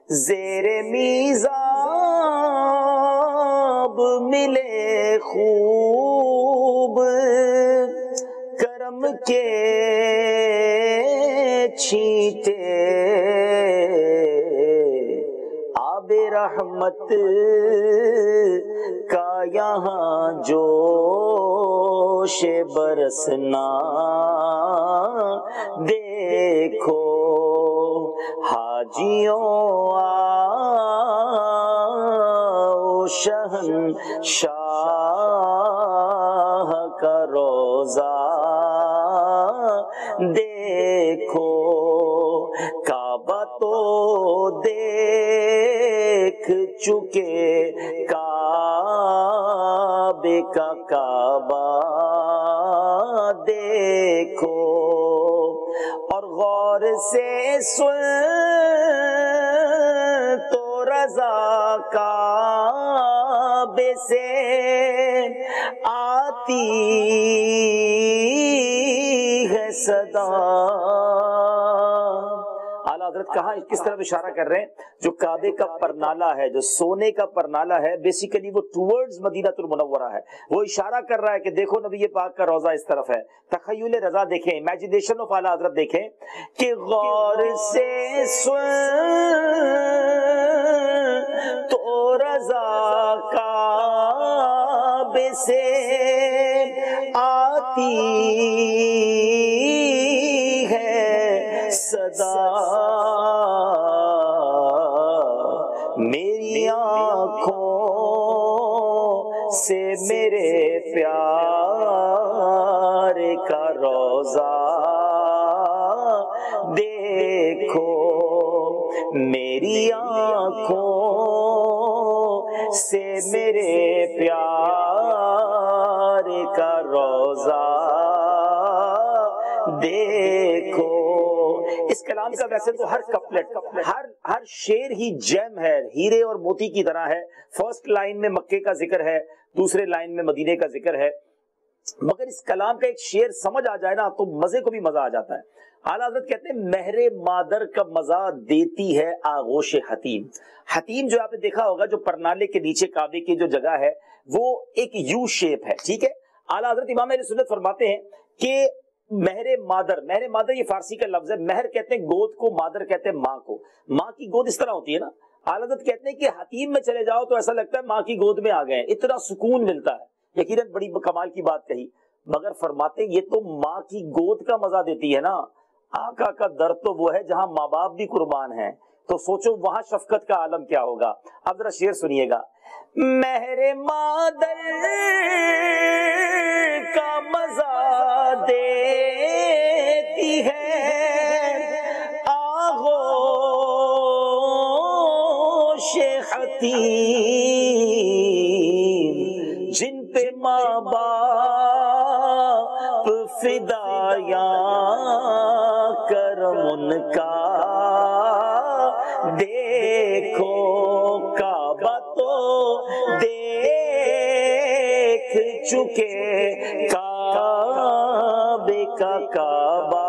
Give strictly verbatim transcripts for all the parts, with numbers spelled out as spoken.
زیر میزاب ملے خوب کرم کے چھینٹے آب رحمت کا یہاں جوش برسنا دیکھو حاجیوں آؤ شہنشاہ کا روضہ دیکھو کعبہ تو دیکھ چکے کعبے کا کعبہ دیکھو اور غور سے سن تو رضا کعبے سے آتی ہے صدا۔ اعلیٰ حضرت کہاں کس طرف اشارہ کر رہے ہیں؟ جو کعبے کا پرنالہ ہے، جو سونے کا پرنالہ ہے، بیسیکلی وہ ٹورڈز مدینہ المنورہ ہے، وہ اشارہ کر رہا ہے کہ دیکھو نبی پاک کا روضہ اس طرف ہے۔ تخیل رضا دیکھیں، امیجینیشن آف اعلیٰ حضرت دیکھیں کہ غور سے سن تو رضا کعبے سے آتی ہے صدا، میری آنکھوں سے میرے پیار کا روضہ دیکھو، میری آنکھوں سے میرے پیار کا روضہ دیکھو۔ اس کلام کا ویسے تو ہر کپلٹ ہر ہر شعر ہی جیم ہے، ہیرے اور موتی کی طرح ہے۔ فرسٹ لائن میں مکے کا ذکر ہے، دوسرے لائن میں مدینے کا ذکر ہے، مگر اس کلام کا ایک شعر سمجھ آ جائے نا تو مزے کو بھی مزہ آ جاتا ہے۔ اعلیٰ حضرت کہتے ہیں مہر مادر کا مزہ دیتی ہے آغوش حتیم۔ حتیم جو آپ نے دیکھا ہوگا، جو پرنالے کے نیچے کعبے کی جو جگہ ہے وہ ایک یو شیپ ہے، ٹھیک ہے۔ اعلیٰ حضرت امام اہل سنت فرماتے ہیں کہ مہر مادر، مہر مادر یہ فارسی کا لفظ ہے، مہر کہتے ہیں گود کو، مادر کہتے ہیں ماں کو۔ ماں کی گود اس طرح ہوتی ہے نا، اعلیٰ حضرت کہتے ہیں کہ حتیم میں چلے جاؤ تو ایسا لگتا ہے ماں کی گود میں آ گئے، اتنا سکون ملتا ہے۔ یقیناً بڑی کمال کی بات کہی، مگر فرماتے ہیں یہ تو ماں کی گود کا مزہ دیتی ہے نا، آقا کا در تو وہ ہے جہاں ماں باپ بھی قربان ہیں، تو سوچو وہاں شفقت کا عالم کیا ہوگا۔ اب ذرا شعر سنیے گا، مہر مادر کا مزہ دیتی ہے آغوش حتیم، جن پہ ماں باپ فدایاں کرم ان کا دیکھو، کعبہ تو دیکھ چکے کعبے کا کعبہ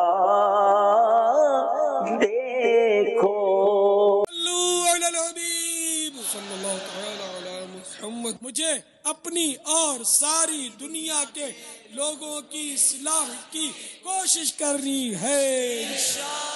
دیکھو۔ مجھے اپنی اور ساری دنیا کے لوگوں کی اصلاح کی کوشش کرنی ہے۔